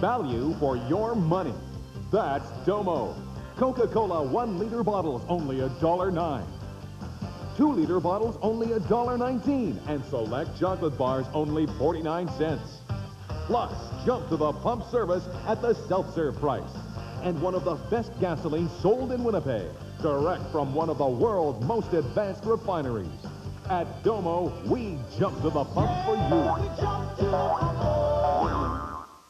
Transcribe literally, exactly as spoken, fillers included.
value for your money. That's Domo. Coca-Cola one-liter bottles only a dollar nine. Two-liter bottles only a dollar nineteen, and select chocolate bars only forty-nine cents. Plus, jump to the pump service at the self-serve price. And one of the best gasoline sold in Winnipeg, direct from one of the world's most advanced refineries. At Domo, we jump to the pump for you.